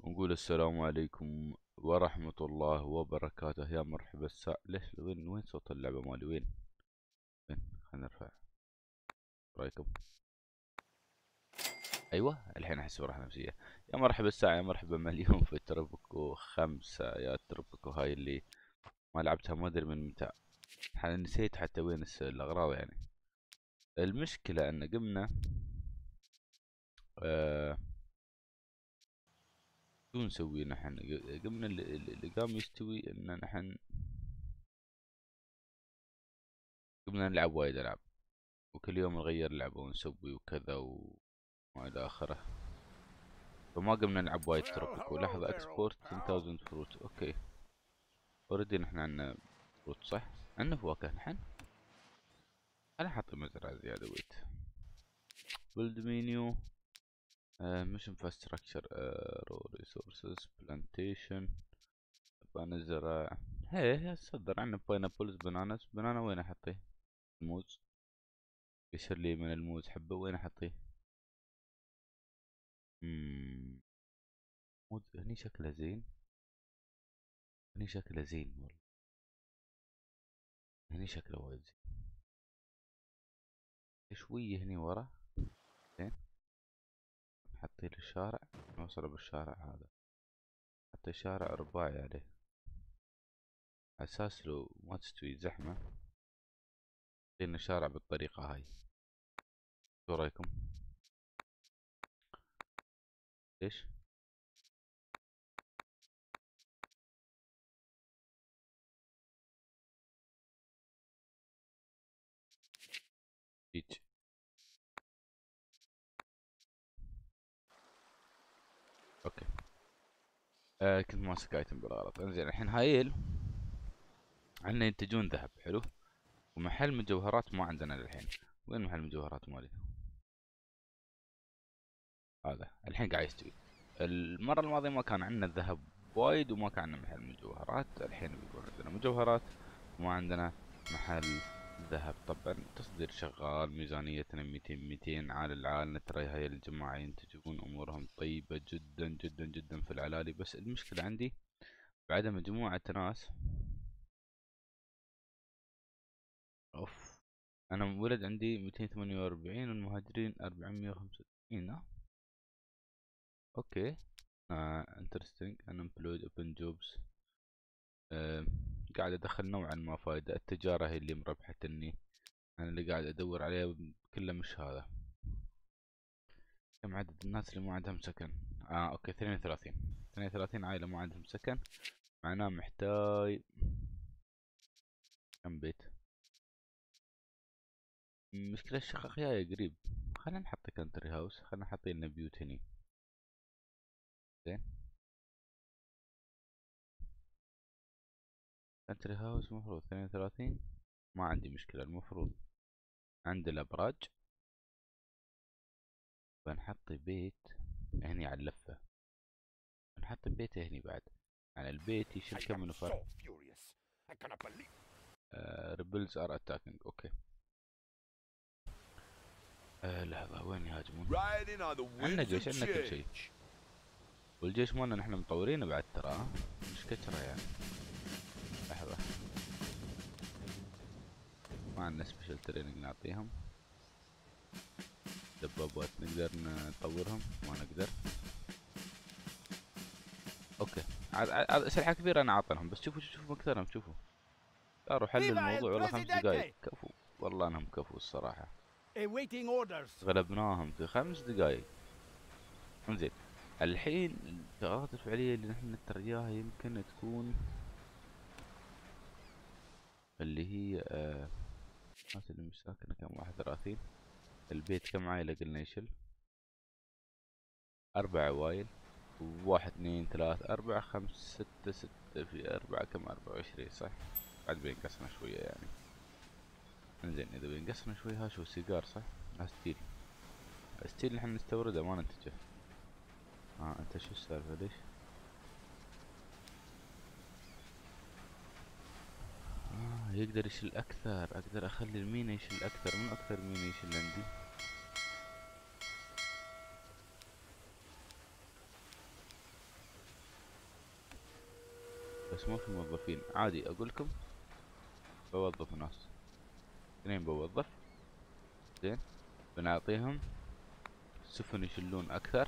ونقول السلام عليكم ورحمة الله وبركاته. يا مرحبا ليش وين صوت اللعبة مالي؟ وين خلينا نرفع. رايكم؟ ايوه الحين احس براحة نفسية. يا مرحبا يا مرحبا مليون في تربكو 5. يا تربكو هاي اللي ما لعبتها ما ادري من متى. نسيت حتى وين الاغراض يعني. المشكلة ان قمنا شو نسوي نحن؟ قمنا اللي قام يستوي ان نحن قمنا نلعب وايد العاب، وكل يوم نغير لعبة ونسوي وكذا وإلى آخره. فما قمنا نلعب وايد تروبيكو. لحظة، اكسبورت 10000 فروت. اوكي اوريدي نحن عنا فروت صح؟ عنا فواكه نحن. انا حاط مزرعة زيادة. ويت بيلد منيو، مش انفراستراكشر، رو ريسورسز بلانتيشن. بنزرع. هي صدر عنا باينابلز، بناناس. بنانا وين احطيه؟ الموز. يصير لي من الموز حبة، وين احطيه؟ موز هني شكله زين. هني شكله زين والله. هني شكله وايد زين. شوية هني ورا. زين. نحطيه للشارع. نوصله بالشارع هذا. حتى شارع رباعي عليه، اساس لو ما تستوي زحمة لنا شارع بالطريقة هاي. شو رايكم؟ ليش؟ هيج. اوكي. كنت ماسك ايتم بالغلط. انزين الحين هايل عندنا ينتجون ذهب حلو، ومحل مجوهرات ما عندنا للحين. وين محل مجوهرات مالي؟ هذا الحين قاعد يستوي. المرة الماضية ما كان عندنا الذهب وايد وما كان عندنا محل مجوهرات. الحين بيكون عندنا مجوهرات وما عندنا محل ذهب. طبعا تصدير شغال، ميزانيتنا 200 عال العال. ترى هاي الجماعة ينتجون امورهم طيبة جدا جدا جدا في العلالي. بس المشكلة عندي بعد مجموعة ناس. اوف. انا ولد عندي 248 والمهاجرين 465. اوكي. interesting. unemployed open jobs. آه قاعد ادخل نوعا ما فايدة. التجارة هي اللي مربحتني. انا اللي قاعد ادور عليها كله مش هذا. كم عدد الناس اللي ما عندهم سكن؟ اوكي 32 عائلة ما عندهم سكن. معناه محتاج كم بيت؟ مشكلة الشقق جاية قريب. خلينا نحط كنتري هاوس. خلينا نحط لنا بيوت هني. زين. كنتري هاوس مفروض 32. ما عندي مشكلة. المفروض عند الابراج بنحط بيت هني على اللفة. بنحط بيت هني بعد. يعني البيت يشيل كم نفر؟ ريبلز ار اتاكينج. اوكي. لحظة، وين يهاجمون؟ عندنا جيش، عندنا كل شيء. والجيش مالنا نحن مطورينه بعد ترى، مش كترة يعني. لحظة، ما عندنا سبيشل تريننج نعطيهم. دبابات نقدر نطورهم؟ ما نقدر. اوكي. عاد اسلحة كبيرة انا عاطنهم. بس شوفوا مكثرهم. شوفوا صاروا حل الموضوع والله. 5 دقايق كفو. والله انهم كفو الصراحة. غلبناهم في 5 دقايق. انزين الحين الشغلات الفعلية اللي نحن نتر اياها يمكن تكون اللي هي الناس اللي مش ساكنة كم؟ 31. البيت كم عائلة قلنا يشيل؟ 4 عوايل. 1 2 3 4 5 6 في 4 كم؟ 24 صح؟ بعد بينقصنا شوية يعني. انزين اذا بينقصنا شوية ها شو سيجار صح؟ ستيل. ستيل نحن نستورده ما ننتجه. انت شو السالفة ليش؟ يقدر يشيل اكثر. اقدر اخلي المينا يشيل اكثر. من اكثر مينا يشيل عندي؟ بس ما في موظفين. عادي اقول لكم بوظف ناس، 2 بوظف. زين، بنعطيهم سفن يشلون اكثر.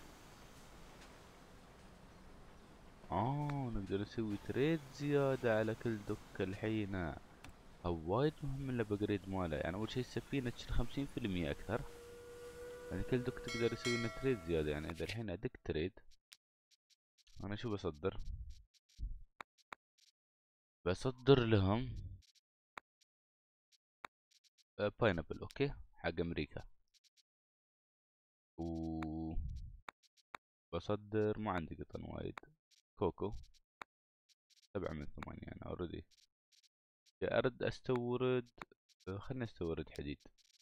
نقدر نسوي تريد زيادة على كل دك الحين. او وايد مهم الابجريد ماله. يعني اول شي السفينة تشيل 50% اكثر، يعني كل دك تقدر يسوي لنا تريد زيادة. يعني اذا الحين ادق تريد، انا شو بصدر؟ بصدر لهم باينابل، اوكي، حق امريكا. و بصدر، ما عندي قطن وايد. كوكو 7 من 8 يعني اوريدي. ارد استورد، خلني استورد حديد.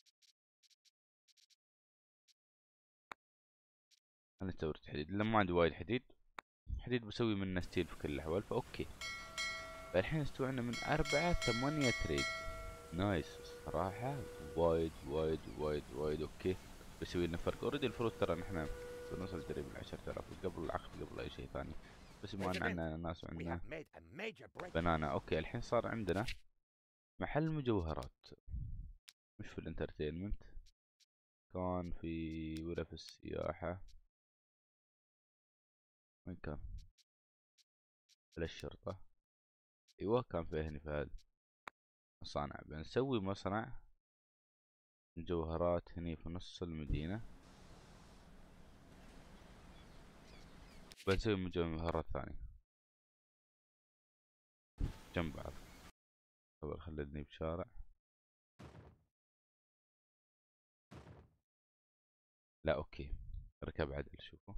خلني استورد حديد لان ما عندي وايد حديد. حديد بسوي منه ستيل في كل الاحوال، فاوكي. فالحين استوعنا من 4 8 تريد. نايس الصراحة، وايد وايد وايد وايد اوكي. بيسوي لنا فرق. اوريدي المفروض ترى نحن بنوصل تقريبا 10,000 قبل العقد، قبل اي شيء ثاني. بس بما ان عندنا ناس وعندنا بنانا. اوكي الحين صار عندنا محل مجوهرات، مش في الانترتينمنت، كان في ولا في السياحة. وين كان؟ ولا الشرطة. ايوه كان في هني في هالمصانع. بنسوي مصنع مجوهرات هني في نص المدينة. بنسوي مجوهرات ثانية جنب بعض. طبعا خليني بشارع. لا اوكي، ركب عدل. شوفوا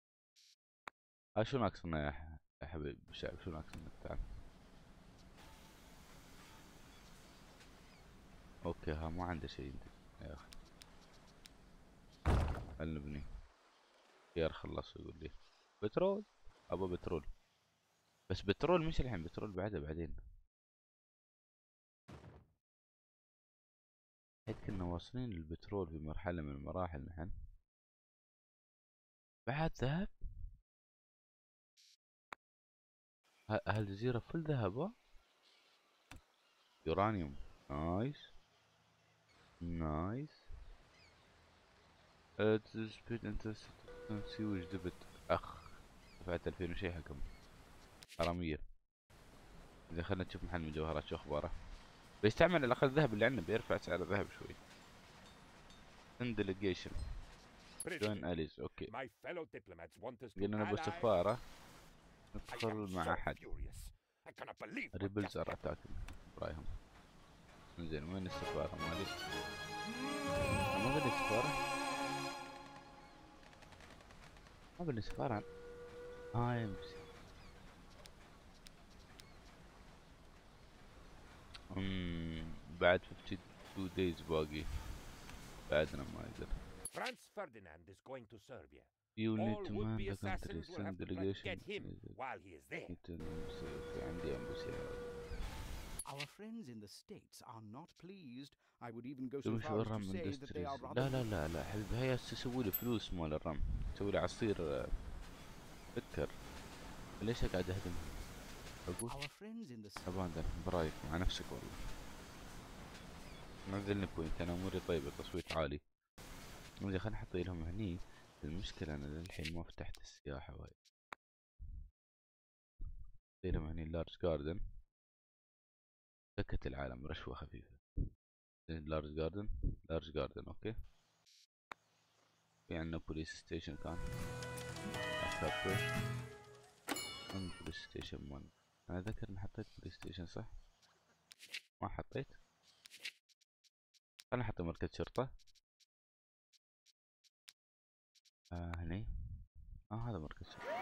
شو ناقصنا يا حبيب الشعب، شو ناقصنا؟ تعال. اوكي ها ما عنده شيء يا اخي. خل نبني. خيار خلص يقول لي بترول. ابى بترول، بس بترول مش الحين، بترول بعده بعدين. حيث كنا واصلين للبترول في مرحلة من المراحل نحن. بعد ذهب. هالجزيرة فل ذهب. يورانيوم. نايس نايس. سبيد انت سيوج دبت. اخ دفعت 2000 وشي حقهم حرامية. اذا خلنا نشوف محل مجوهرات شو اخباره. بيستعمل على الاقل الذهب اللي عندنا، بيرفع سعر الذهب شوي. ديليجيشن جوين اليز. اوكي قلنا نبغى سفارة ندخل مع احد. ريبلز ار اتاكينج برايهم. زين وين السفارة مالي؟ ما بني سفارة، ما بني سفارة. هاي بعد 52 days باقي. بعدنا ما يقدر. Franz Ferdinand is going to Serbia. You need All to man would-be the country. assassins will Send have to try to delegation. get him while he is there. في عندي embassy. Our friends in the States are not pleased. I would even go so مش far as to الرم say that they are industries. rather... لا لا لا لا حبيبي، هي تسوي لي فلوس مال الرم، تسوي لي عصير. فكر ليش قاعد اهدم؟ اقول Our friends in the... طبعا ده برايك مع نفسك والله. نزلني بوينت، انا اموري طيبة، تصويت عالي. زين خلينا نحط لهم هني. المشكلة انا للحين ما فتحت السياحة وايد. لهم هني لارج جاردن. سكت العالم، رشوة خفيفة. لارج جاردن، لارج جاردن اوكي. في عندنا بوليس ستيشن كان اكابر. من بوليس ستيشن 1. انا اذكر اني حطيت بوليس ستيشن صح؟ ما حطيت. خلنا نحط مركز شرطة. هني. هذا مركز شرطة.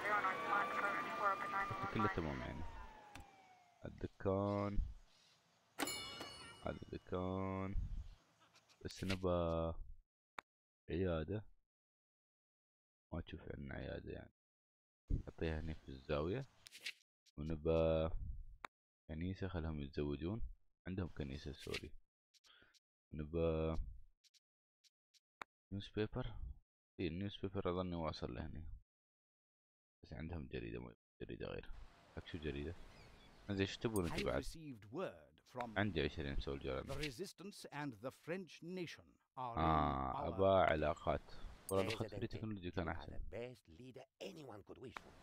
كله تمام يعني. الدكان، هذا الدكان. بس نبى عيادة. ما تشوف عندنا عيادة يعني. نحطيها هني في الزاوية. ونبى كنيسة، خلهم يتزوجون. عندهم كنيسة سوري. نبى نيوز بيبر. النيوز بيبر اظني واصل لهني، بس عندهم جريدة، مو جريدة غير. لك شو جريدة؟ زين ايش تبون انتم I بعد؟ received word from عندي 20 سولجر the أنا. resistance and the French nation are in our ابا علاقات. والله ناخذ فري President, تكنولوجي you كان are احسن. the best leader anyone could wish for.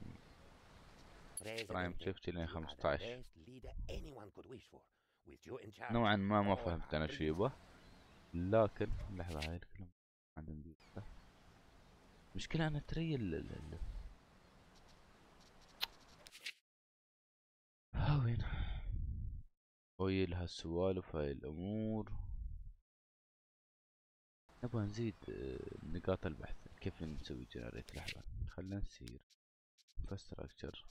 برايم President, سيفتي لين you are the 15. best leader anyone could wish for. With you in charge, نوعا ما all فهمت انا are شو breathing. يبغى. لكن لحظة هاي الكلام عندهم بيوت. مشكلة انا تري وين اويل هالسوالف هاي الامور. نبغى نزيد نقاط البحث. كيف نسوي جنريت؟ لحظة خلنا نسير انفراستراكشر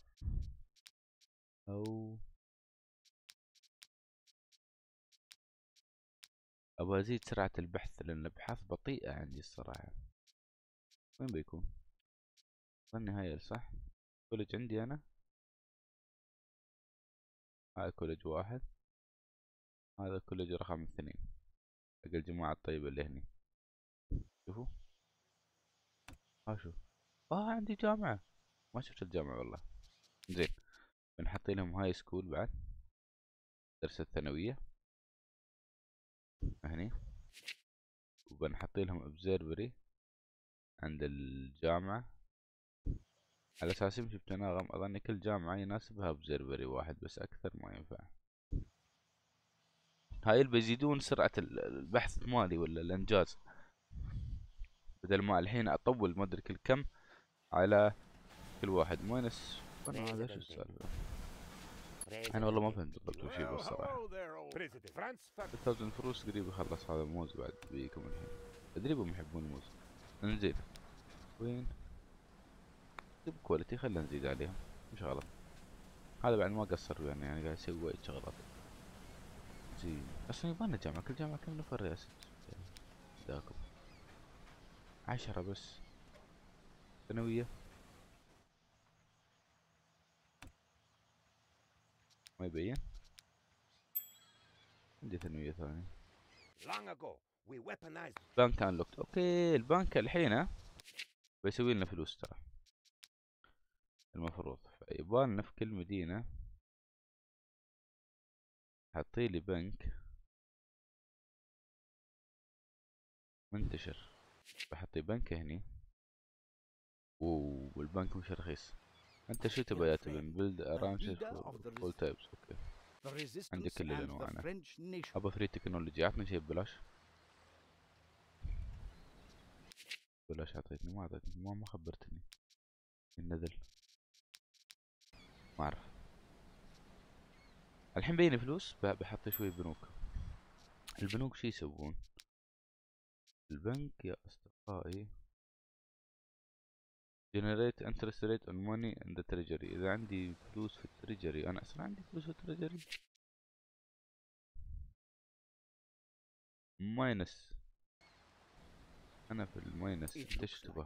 او ابغى ازيد سرعة البحث لان الابحاث بطيئة عندي الصراحة. وين بيكون؟ النهاية صح؟ كولج عندي انا. هذا كولج واحد. هذا كولج رقم 2. حق الجماعة الطيبة اللي هني. شوفوا ها شوف. عندي جامعة. ما شفت الجامعة والله. زين بنحط لهم هاي سكول بعد. درس الثانوية هني. وبنحط لهم observatory عند الجامعة على اساس يمشي بتناغم. اظن كل جامعة يناسبها observatory واحد بس اكثر ما ينفع. هاي اللي بيزيدون سرعة البحث مالي ولا الانجاز. بدل ما الحين اطول ما ادري كل كم على كل واحد ماينس. هذا شو السالفة؟ انا والله ما فهمت بالضبط وش يبغى الصراحة. President France Ferdinand. 3000 فلوس قريب يخلص هذا الموز بعد بيكم الحين. ادري بهم يحبون الموز. انزين وين؟ جيب كواليتي خلنا نزيد عليهم. مش غلط. هذا بعد ما قصر يعني قاعد يسوي وايد شغلات. زين اصلا يبغالنا جامعة. كل جامعة كم نفر يا ست؟ داكم 10 بس. ثانوية ما يبين. عندي ثانوية ثانية. Long ago, we weaponized. بنك انلوكت. اوكي البنك الحين بيسوي لنا فلوس ترى المفروض. فيبغالنا في كل مدينة حطيلي بنك منتشر. بحطي بنك هني. والبنك مش رخيص. انت شو تبغى يا تبن؟ بيلد ارانشز فول تايبس. اوكي عندي كل الانواع انا. ابى فري تكنولوجي. عطني شيء ببلاش. بلاش اعطيتني. ما اعطيتني. ما خبرتني. النذل ما اعرف. الحين بيني فلوس بحط شوي بنوك. البنوك شو يسوون؟ البنك يا اصدقائي generate interest rate on money in the treasury. اذا عندي فلوس في التريجري. انا اصلا عندي فلوس في التريجري. ماينس. انا في الماينس. انت ايش تبغى؟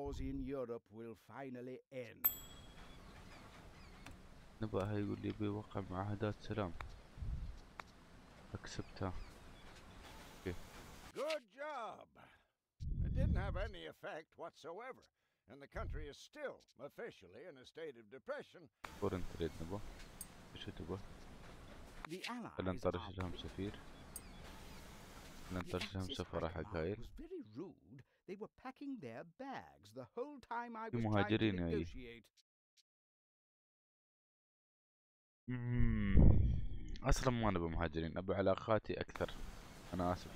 نبغى يقول لي بيوقع معاهدات سلام. اكسبتها. اوكي. Good job. It didn't have any effect whatsoever, and the country is still officially in a state of depression. فورن تريد نبغى. ايش تبغى؟ خلنا نطرش لهم سفير. خلنا نطرش لهم سفارة حق هايل. في مهاجرين جاي. اصلا ما نبي مهاجرين. ابي علاقاتي اكثر. انا اسف.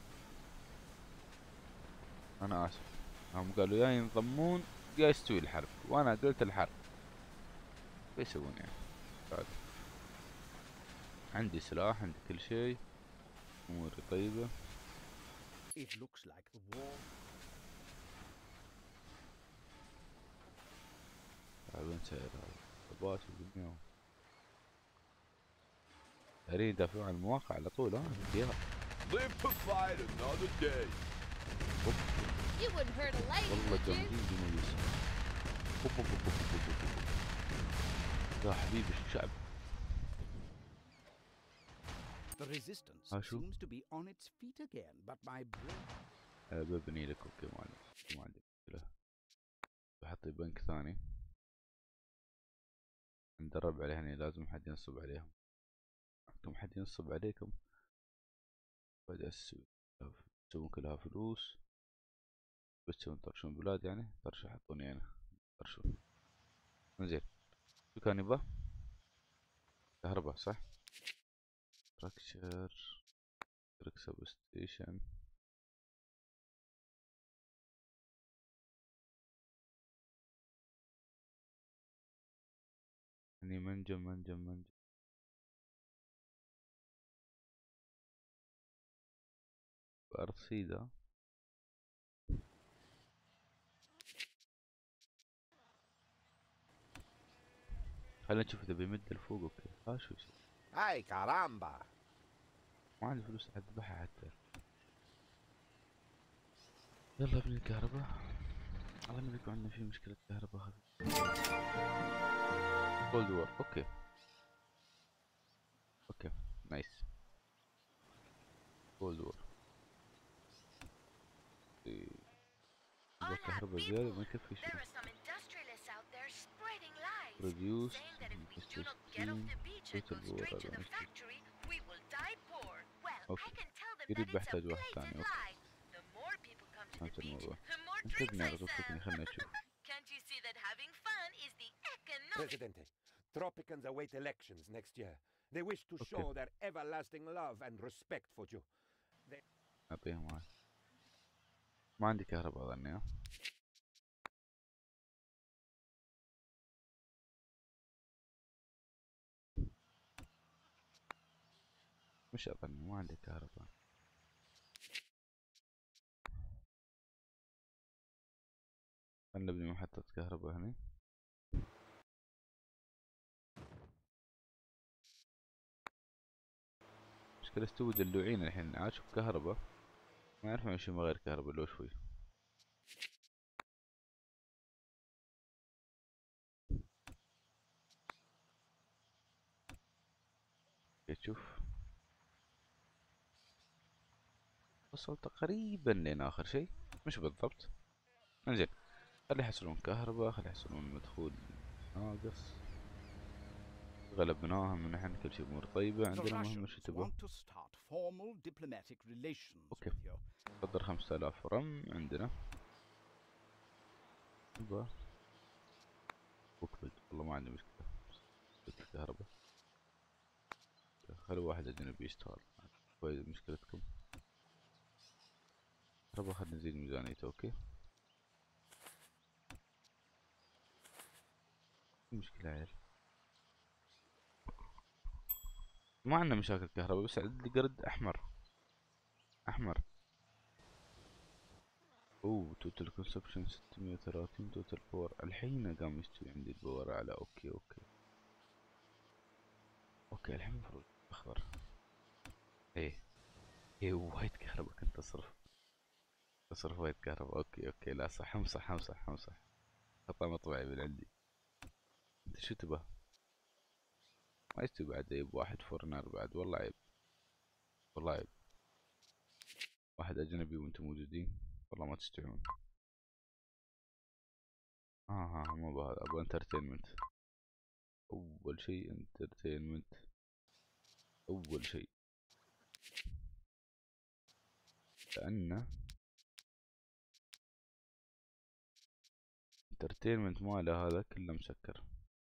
انا اسف. هم قالوا يا ينضمون يا يستوي الحرب. وانا قلت الحرب. بيسوون يعني بعد. عندي سلاح. عندي كل شيء. اموري طيبة. وين ساير هذا؟ ثبات والدنيا. دارين يدافعون عن المواقع على طول. يا والله جامدين جنوبيس. يا حبيبي الشعب. شو ببني لك. اوكي ما عندي مشكلة. بحط بنك ثاني ندرب عليه هني، لازم حد ينصب عليهم. انتم حد ينصب عليكم، بعد تسوون كلها فلوس، بس تسوون تطرشون بلاد يعني، طرش حطوني انا طرشون. زين شو كان يبغى؟ كهرباء صح؟ ستراكشر ترك سب ستيشن. يعني منجم بأرصيدة. خلينا نشوف اذا بيمد لفوق. اوكي ها شو يصير. Ay, caramba! ما عندي فلوس اذبحها حتى. يلا ابني الكهرباء. اظن بيكون عندنا في مشكلة كهرباء خفيفة. كولد وور. اوكي اوكي نايس. كولد وور. يبغى كهرباء زيادة ما يكفي شيء. Produce Mr. Steam Total Power على Mr. اوكي قريب بحتاج واحد ثاني. اوكي فهمت الموضوع. انت بنعرف فكني خلنا نشوف. Presidente, Tropicans await elections next year. They wish to Okay. show their everlasting love and respect for you. اعطيهم واحد. ما عندي كهرباء اظني ها. مش اظني ما عندي كهرباء. خلنا نبني محطة كهرباء هني. مشكلة استووا دلوعين الحين عاشوا بكهرباء ما يعرفون يمشي من غير كهرباء لو شوي. تشوف وصلت تقريبا لين اخر شيء مش بالضبط. انزين خلي يحصلون كهرباء، خلي يحصلون مدخول ناقص. غلبناهم من الحين كل شيء امور طيبة. عندنا مهمة شو تبغى؟ اوكي قدر 5000 رم عندنا. يبغى بوكبيلد. والله ما عندي مشكلة الكهرباء. خلوا واحد اجنبي يشتغل. كويس مشكلتكم كهرباء. خلنا نزيد ميزانيته. اوكي مشكلة عيل. ما عندنا مشاكل كهرباء بس عندي قرد احمر. احمر. اوه توتال كونسبشن 630. توتال باور الحين قام يستوي عندي الباور على. اوكي اوكي الحين المفروض اخضر. ايه وايد كهرباء كنت اصرف وايد كهرباء. اوكي لا صح امصح خطأ مطبعي من عندي. انت شو تبغى؟ ما يستوي بعد. عيب واحد فورنر بعد. والله عيب والله عيب. واحد اجنبي وانتم موجودين والله ما تستوعبون. مو بهذا. ابغى انترتينمنت. اول شيء انترتينمنت اول شيء. لانه انترتينمنت ماله هذا كله مسكر.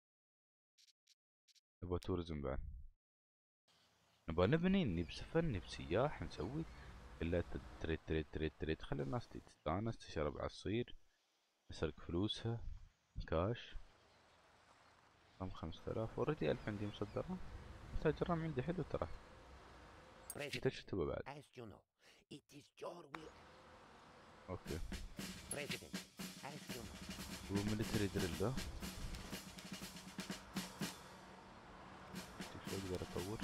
نبغى توريزم بعد. نبغى نبني بسفن بسياح نسوي كلها تريد. خلي الناس تستانس تشرب عصير نسرق فلوسها كاش. رقم 5000 اوريدي 1000 عندي مصدرة. انتاج الرم عندي حلو ترى. انت شو تبغى بعد؟ As you know, it is your will. اوكي President, as you know. هو ميليتري دريل. شوف شو اقدر اطور.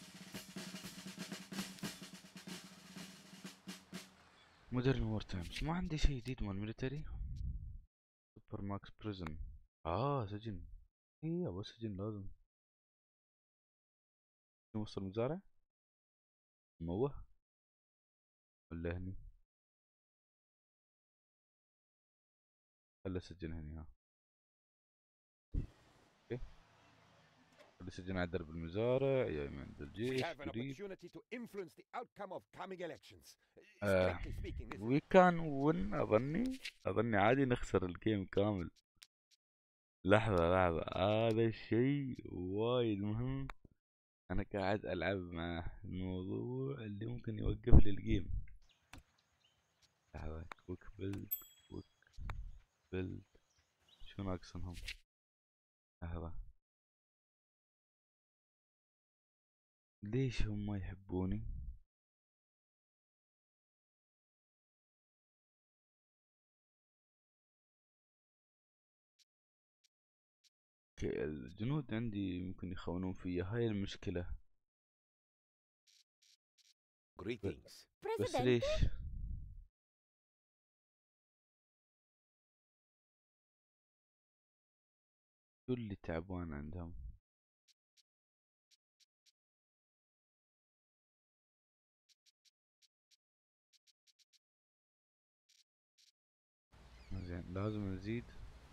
مودرن وور تايمز. ما عندي شيء جديد مال ميليتري. سوبر ماكس بريزن. سجن. ايه ابغى سجن لازم. نوصل مزارع موه ولا هني. خله سجن هني. اوكي مسجين على درب المزارع يا عند We الجيش have an قريب. opportunity to influence the outcome of coming elections. آه. Strictly speaking, this is وي كان ون اظني عادي نخسر الجيم كامل. لحظة هذا الشيء وايد مهم. انا قاعد العب مع الموضوع اللي ممكن يوقف لي الجيم. لحظة كويك بيلد شو ناقصنهم؟ لحظة ليش هم ما يحبوني؟ الجنود عندي ممكن يخونون فيا، هاي المشكلة. greetings. بس ليش؟ شو اللي تعبان عندهم؟ زين لازم نزيد.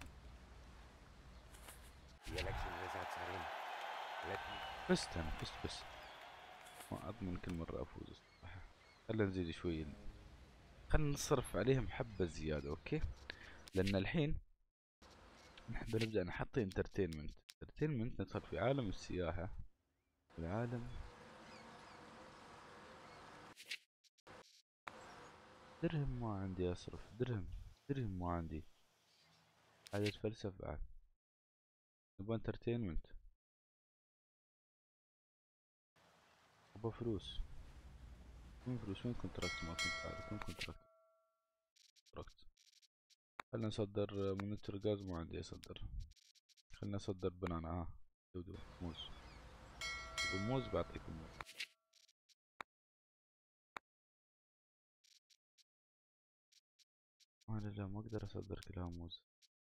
The election results are in. Let me. فزت انا فزت بس ما اضمن كل مرة افوز الصراحة. خلينا نزيد شوي، خلينا نصرف عليهم حبة زيادة اوكي. لان الحين نحن بنبدأ نحط انترتينمنت ندخل في عالم السياحة. العالم درهم ما عندي اصرف، درهم ما عندي. هذا الفلسفة بعد نبغى انترتينمنت، نبغى فلوس. وين فلوس؟ وين كونتراكت؟ ما كنت وين كونتراكت؟ خلنا نصدر منتر غاز، ما عندي اصدر. خلنا نصدر بنانا. دودو موز، موز بعطيكم موز. لا ما اقدر اصدر كلها موز.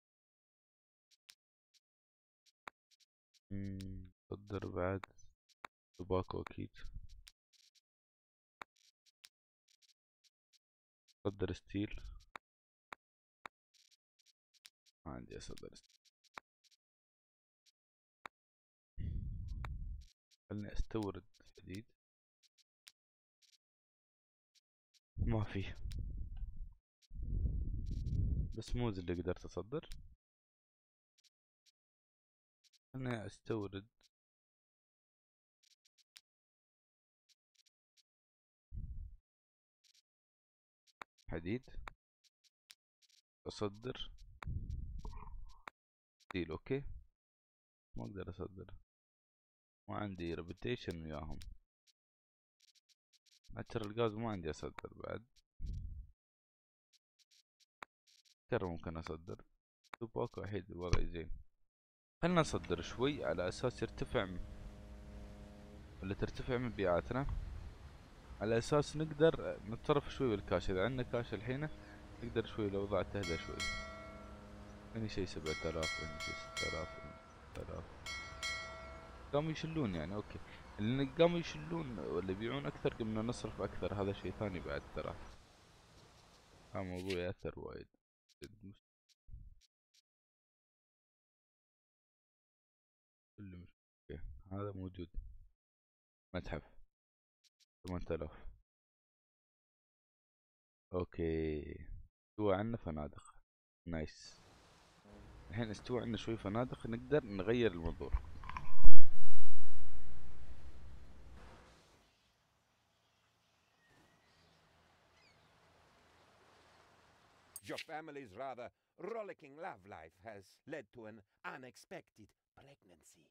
صدر بعد توباكو اكيد. صدر ستيل، ما عندي اصدر ستيل. خلني استورد حديد، ما فيه. بس موز اللي قدرت اصدر. خلني استورد حديد، اصدر ستيل اوكي. ما اقدر اصدر، ما عندي ريبيتيشن وياهم. ناتشرال غاز ما عندي اصدر بعد. ترى ممكن اصدر توباكو وحيد الوضع زين. خلنا نصدر شوي على اساس يرتفع ولا ترتفع مبيعاتنا، على اساس نقدر نتصرف شوي بالكاش. اذا عندنا كاش الحين نقدر شوي الاوضاع تهدى شوي. هني شي 7000، هني شي 6000، 6000. قاموا يشلون يعني اوكي. اللي قاموا يشلون ولا يبيعون اكثر قمنا نصرف اكثر، هذا شي ثاني بعد ترى. هذا موضوع يأثر وايد. كل مش اوكي. هذا موجود متحف 8000 اوكي. استوى عنا فنادق نايس. الحين استوى عنا شوي فنادق، نقدر نغير المنظور. Your family's rather rollicking love life has led to an unexpected pregnancy.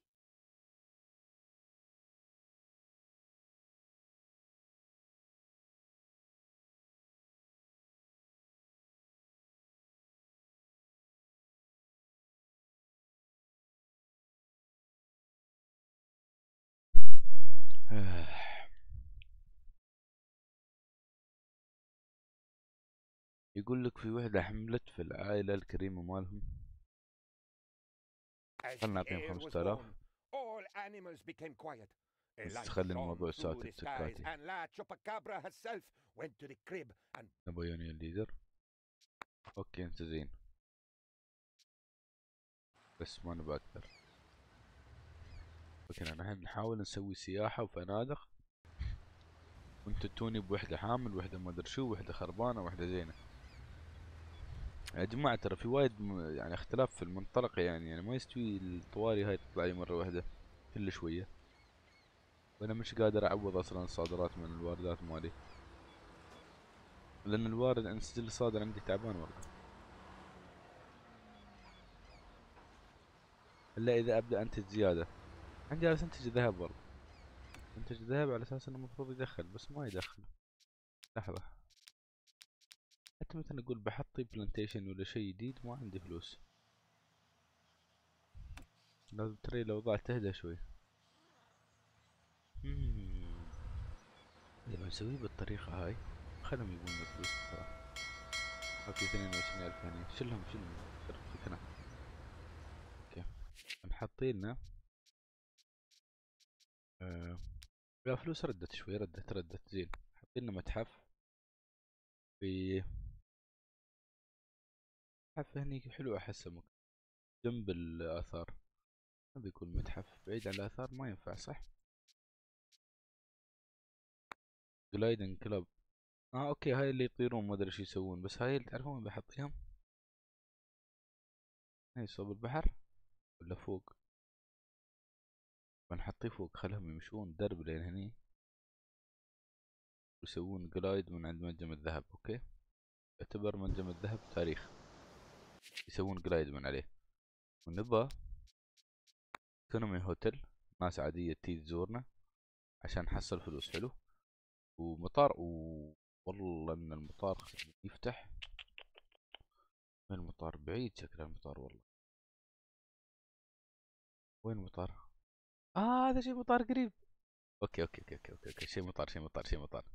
يقول لك في وحدة حملت في العائلة الكريمة مالهم. As خلنا the نعطيهم air was 5000. born, all animals became quiet. A بس light خلي shone الموضوع through ساكت the skies, سكاتي. and La Chupacabra herself went to the crib and نبغى يونيون ليدر. اوكي انت زين، بس ما نبغى اكثر. الفكرة احنا نحاول نسوي سياحة وفنادق، وانتو توني بوحدة حامل، وحدة ما ادري شو، وحدة خربانة، وحدة زينة. يا جماعة ترى في وايد يعني اختلاف في المنطلق، يعني ما يستوي الطواري هاي تطلع لي مرة واحدة كل شوية، وانا مش قادر اعوض اصلا الصادرات من الواردات مالي، لان الوارد عند سجل الصادر عندي تعبان والله. الا اذا ابدا انتج زيادة. عندي جالس انتج ذهب والله، انتج ذهب على اساس انه المفروض يدخل، بس ما يدخل. لحظة، حتى مثلا اقول بحطي بلانتيشن ولا شي جديد ما عندي فلوس. لازم ترى الاوضاع تهدى شوي. اذا بنسويه بالطريقة هاي خلهم يبون فلوس ترى. اوكي 22,000 هني، شلهم فكرة. اوكي نحطيلنا لا فلوس ردت شوي، ردت زين. حطيلنا متحف في متحف هني حلو احسه جنب الاثار. ما بيكون متحف بعيد عن الاثار ما ينفع صح؟ جلايدنج كلب. اوكي هاي اللي يطيرون ما ادري شو يسوون، بس هاي اللي تعرفون وين بحطيهم؟ هاي صوب البحر ولا فوق؟ بنحطيه فوق، خلهم يمشون درب لين هني ويسوون جلايد من عند منجم الذهب. اوكي اعتبر منجم الذهب تاريخ، يسوون جلايد من عليه. ونبى ايكونومي هوتل، ناس عادية تيجي تزورنا عشان نحصل فلوس. حلو. ومطار والله ان المطار يفتح. وين المطار؟ بعيد شكل المطار والله. وين المطار؟ هذا شي مطار قريب. اوكي شي مطار.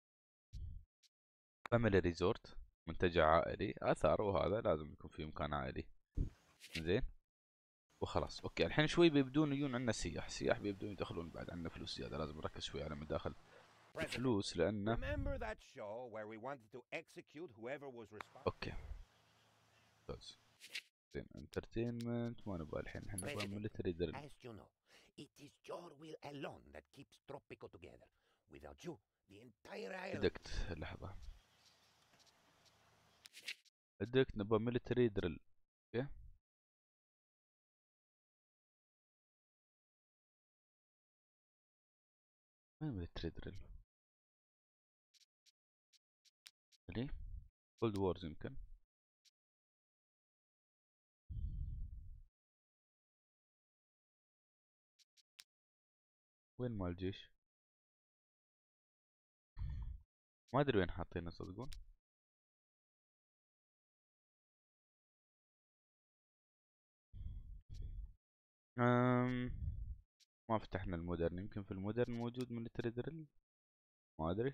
فاميلي ريزورت، منتجع عائلي، اثار وهذا لازم يكون في مكان عائلي. زين وخلاص. اوكي الحين شوي بيبدون يجون عندنا السياح بيبدون يدخلون بعد عندنا فلوس زيادة، لازم نركز شوي على مداخل الفلوس لأنه Remember that show where we wanted to execute whoever was responsible? اوكي ممتاز. زين انترتينمنت ما نبغى الحين، احنا نبغى ميلتري درل. As you know, it is your will alone that keeps Tropico together. Without you, the entire island... ادكت لحظة، ادكت نبغى ميلتري درل. اوكي وين ميلتري درل؟ ليه؟ كولد وورز يمكن. وين مال الجيش؟ ما ادري وين حاطينه صدقون. ما فتحنا المودرن، يمكن في المودرن موجود ميلتري درل ما ادري.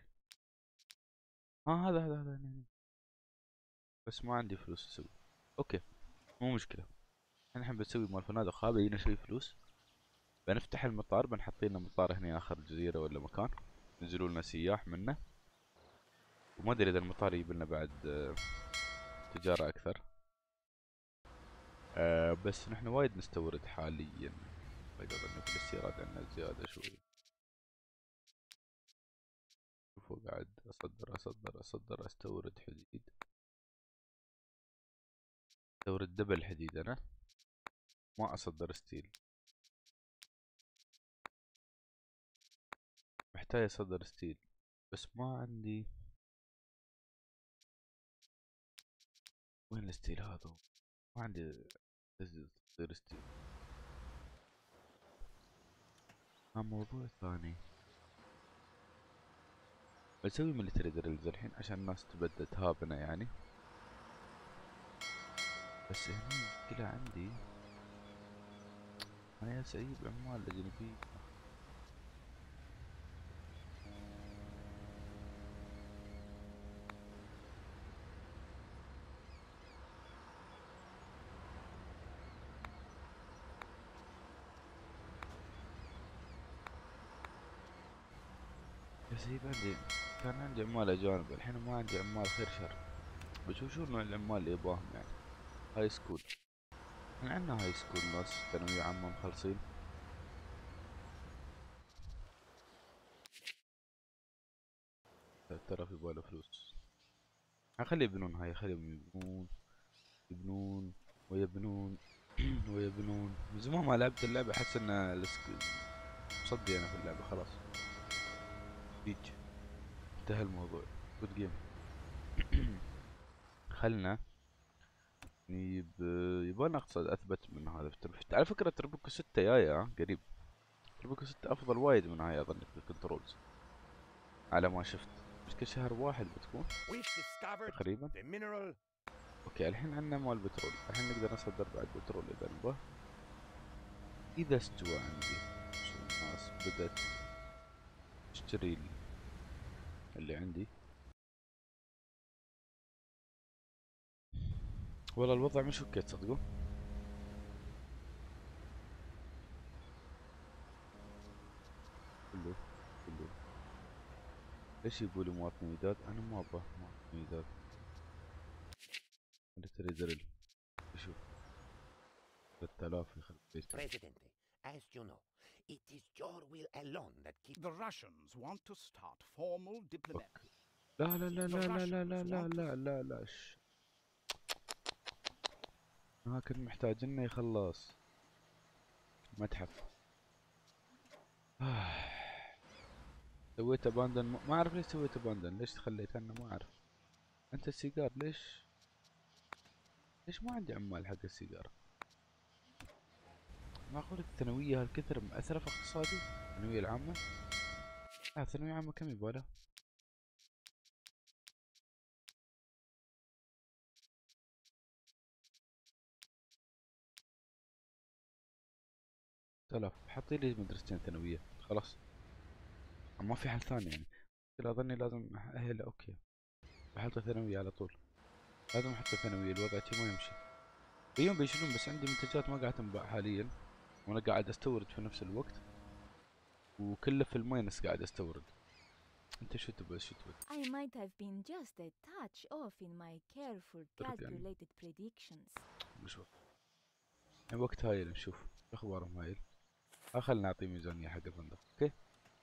هذا هنا. بس ما عندي فلوس اسوي. اوكي مو مشكلة، احنا بنسوي مال فنادق هذا يجينا شوي فلوس. بنفتح المطار، بنحط لنا مطار هنا اخر الجزيرة ولا مكان ينزلوا لنا سياح منه. وما ادري اذا المطار يجيب لنا بعد تجارة اكثر. بس نحن وايد نستورد حاليا، باقي اظن في الاستيراد عندنا زيادة شوي. شوفوا قاعد اصدر استورد حديد، استورد دبل حديد. انا ما اصدر ستيل، محتاج اصدر ستيل بس ما عندي. وين الستيل هذا؟ ما عندي تصدير ستيل. موضوع ثاني، بسوي ميلتري دريلز الحين عشان الناس تبدأ تهابنا يعني. بس هنا المشكلة عندي انا يا سعيد عمال اجنبي. يا سعيد كان عندي عمال اجانب، الحين ما عندي عمال خير شر. بشوف شو نوع العمال اللي يباهم يعني. هاي سكول، احنا عندنا هاي سكول ناس ثانوية عامة مخلصين. 3000 يبغاله فلوس. خليه يبنون هاي، خليهم يبنون ويبنون ويبنون. من زمان ما لعبت اللعبة، احس ان مصدي انا في اللعبة خلاص. بيج انتهى الموضوع. جود جيم. خلنا يبغى اقصد اثبت من هذا في تربكو. على فكرة تربكو 6 جاية قريب. تربكو 6 افضل وايد من هاي اظن في الكنترولز على ما شفت. مش شهر واحد بتكون We've discovered تقريبا. the mineral. اوكي الحين عندنا مال بترول، الحين نقدر نصدر بعد بترول اذا نبغى. اذا استوى عندي الناس بدأت تشتري اللي عندي. والله الوضع مش اوكي تصدقوا. كله ليش يقولوا مواطنين جداد؟ انا ما ابغى مواطنين جداد. اللي تري درل شوف 3000 يخرب بيتك. Presidente, as you know, it is your will alone that keeps. The Russians want to start formal diplomatic. لا لا لا لا لا لا لا لا لا لا لا كان محتاج انه يخلص متحف. سويت اباندن، ما اعرف ليش سويت اباندن، ليش خليت انا ما اعرف. انت السيجار ليش ما عندي عمال حق السيجار؟ معقول الثانوية هالكثر مأثرة في اقتصادي؟ الثانوية العامة؟ لا الثانوية العامة كم يبغالها؟ تلاف. حطي لي مدرستين ثانوية خلاص، ما في حل ثاني يعني. اظني لازم اهل اوكي بحط ثانوية على طول، لازم احط ثانوية. الوضع ما يمشي. اليوم بيشيلون بس عندي منتجات ما قاعد تنباع حاليا، وانا قاعد استورد في نفس الوقت، وكله في الماينس قاعد استورد. انت شو تبغى I might have been just a touch off in my careful calculated predictions. مش وقت يعني، وقت هايل. نشوف شو اخبارهم هايل. خلنا نعطي ميزانية حق الفندق. اوكي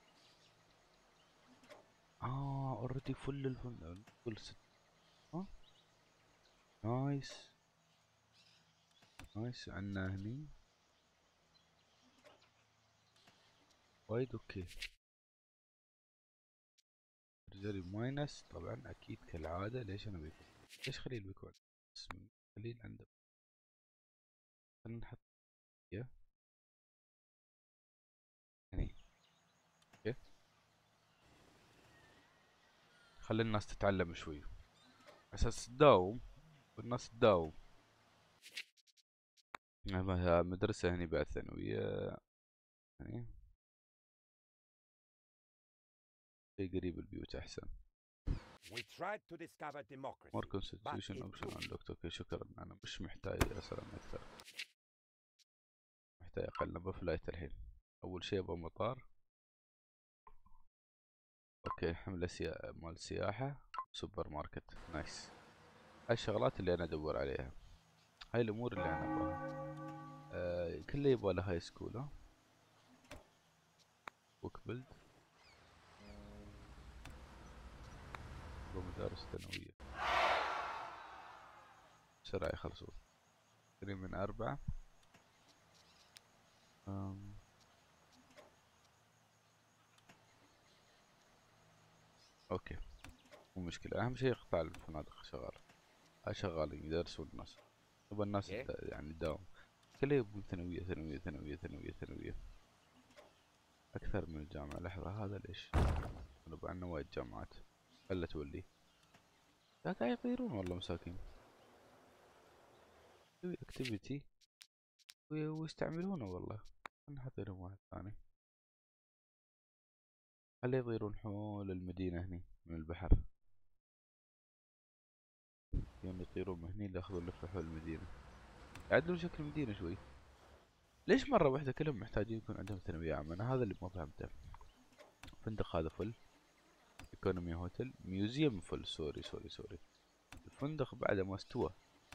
اوريدي فل الفندق فل 6. نايس عنا هني وايد اوكي. رجالي ماينس طبعا اكيد كالعادة. ليش انا بيكون، ليش خليل بيكون اسم خليل عنده. خلينا نحط هني. اوكي خلي الناس تتعلم شوي اساس تداوم، والناس تداوم. مدرسة هني بعد ثانوية هني شي قريب البيوت احسن. We tried to discover democracy. more constitution but it option proved unlocked. اوكي شكرا. انا مش محتاج اسلم اكثر، محتاج اقل بفلايت الحين. اول شي ابغى مطار. اوكي حملة مال سياحة، سوبر ماركت. نايس. هاي الشغلات اللي انا ادور عليها، هاي الامور اللي انا ابغاها. كله يبغى له هاي سكول. ها بوك بيلد ومدارس ثانوية بسرعة يخلصون. 3 من 4. اوكي مو مشكلة. اهم شيء قطاع الفنادق شغال، هاي شغالين يدرسون الناس. يبغى الناس يعني تداوم. كله يبون ثانوية ثانوية ثانوية ثانوية ثانوية اكثر من الجامعة. لحظة هذا ليش؟ نبغى عنا وايد جامعات. خلة تولي قاعد يطيرون والله مساكين. يسوي اكتيفيتي ويستعملونه والله. نحط لهم واحد ثاني خليه يطيرون حول المدينة هني من البحر. يعني يطيرون من هني ياخذون لفة حول المدينة، يعدلون شكل المدينة شوي. ليش مرة واحدة كلهم محتاجين يكون عندهم ثانوية عامة؟ أنا هذا اللي ما فهمته. الفندق هذا فل، ايكونومي هوتل، ميوزيوم فل. سوري الفندق بعد ما استوى.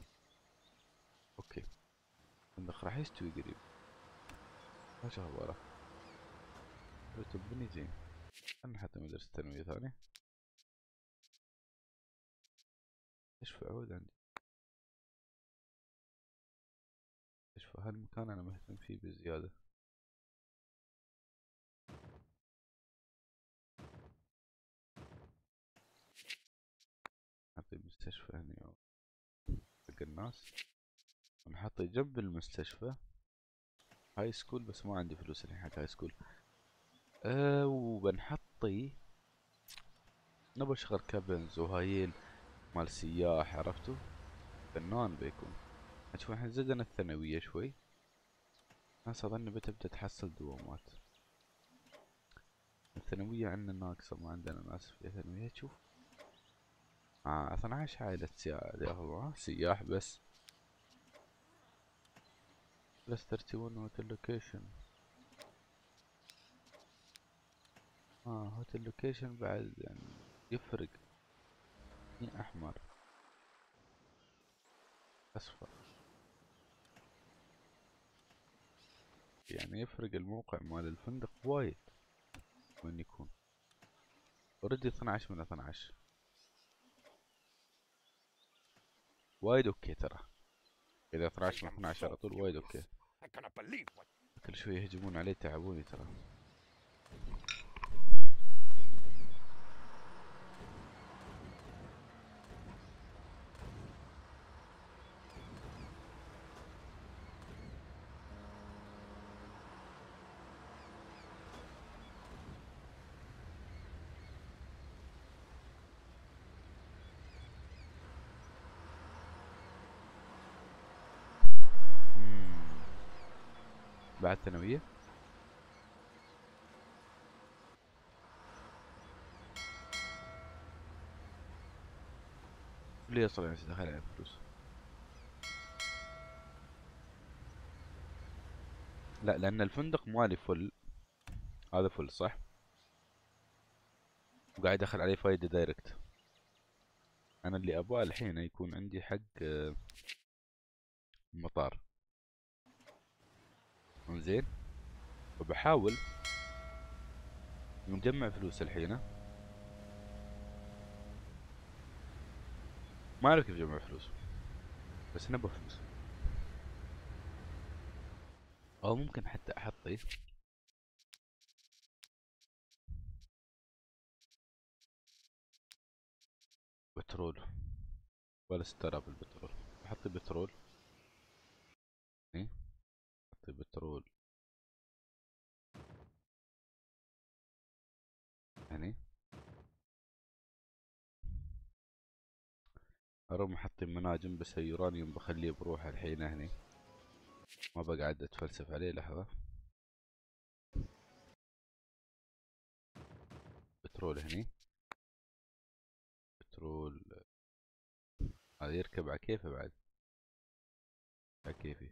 اوكي الفندق راح يستوي قريب. ما شاء الله تبني زين. خلنا نحط مدرسة ثانوية ثانية. مستشفى عود عندي. مستشفى هالمكان أنا مهتم فيه بزيادة. نحط مستشفى هني حق الناس، ونحط جنب المستشفى هاي سكول، بس ما عندي فلوس الحين حق هاي سكول. وبنحطي نبغى شغل كابنز وهايل مال سياح، عرفتوا؟ فنان بيكون. هتشوفون الحين زدنا الثانوية شوي، ناس أظن بتبدأ تحصل دوامات. الثانوية عندنا ناقصة، ما عندنا ناس في ثانوية. تشوف 12 عائلة سياح بس. بلس 31 هوتل لوكيشن. هوتل لوكيشن بعد يعني يفرق. هني أحمر أصفر، يعني يفرق الموقع مال الفندق وايد وين يكون. اوريدي 12 من 12 وايد اوكي ترى. اذا 12 من 12 على طول وايد اوكي. I cannot believe what. كل شوي يهجمون علي تعبوني ترى. بعد ثانوية ليه اصلا يعني دخل على فلوس؟ لا لان الفندق مالي فل، هذا فل صح، وقاعد ادخل عليه فايدة دايركت. انا اللي ابغاه الحين يكون عندي حق المطار. زين، وبحاول نجمع فلوس الحين. ما اعرف كيف اجمع فلوس، بس نبغى فلوس. او ممكن حتى احطي بترول، ولا ستار بالبترول. احطي بترول هني، احطي بترول هني. اروم حاطين مناجم، بس اليورانيوم بخليه بروحه الحين هني، ما بقعد اتفلسف عليه. لحظة، بترول هني، بترول هذا يركب على كيفه بعد، على كيفي.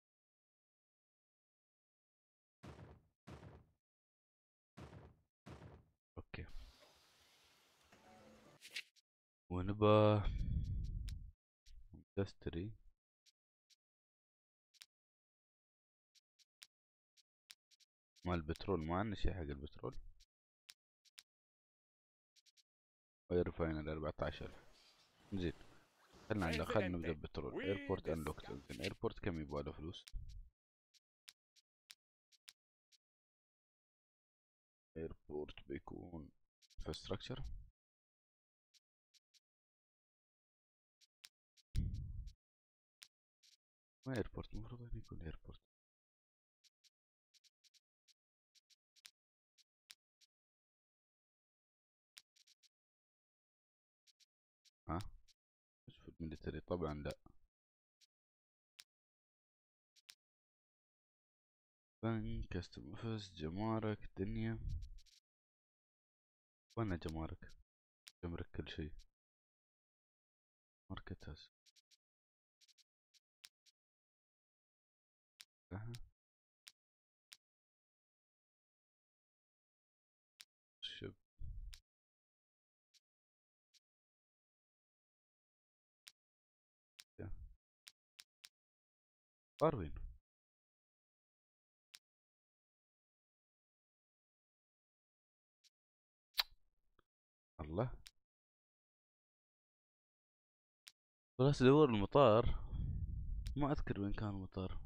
اوكي، ونبى اندستري. مال البترول ما عندنا شي حق البترول. وير ريفاينر 14000. زين، خلنا نبدا بترول. ايربورت انلوكت. زين، ايربورت كم يبغى فلوس؟ ايربورت بيكون انفراستراكشر. ما ايربورت، المفروض انه يكون ايربورت. ها مش في الميليتري طبعا، لا. بنك، كاستم اوفيس، جمارك، دنيا. وانا جمارك، جمرك كل شيء. ماركتاز. اها، شب. اروين. الله، خلاص ادور المطار. ما اذكر وين كان المطار.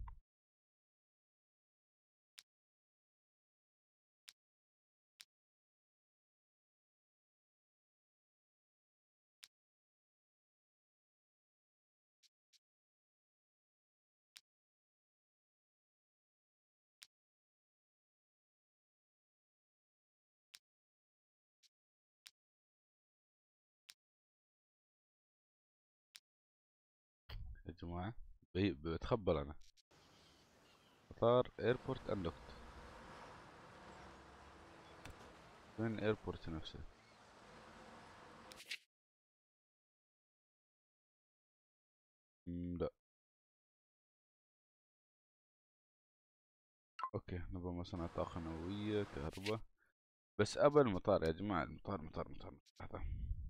يا جماعة بتخبر انا. مطار ايربورت انلوكت. وين الايربورت نفسه؟ لا. اوكي نبغى مصنع طاقة نووية كهرباء. بس ابى المطار يا جماعة. المطار لحظة.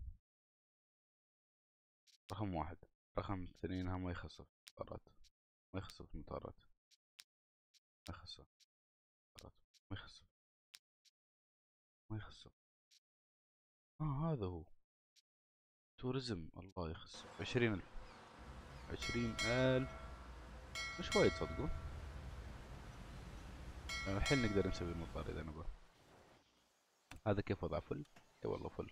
رقم 1. رقم 2 ما يخصف المطارات. ما يخصف المطارات. ما يخصف المطارات. ما يخصف. ما يخصف. هذا هو توريزم. الله يخصف. 20,000. 20,000 مش وايد تصدقون. الحين نقدر نسوي المطار اذا نبغى. هذا كيف وضعه فل؟ اي والله فل.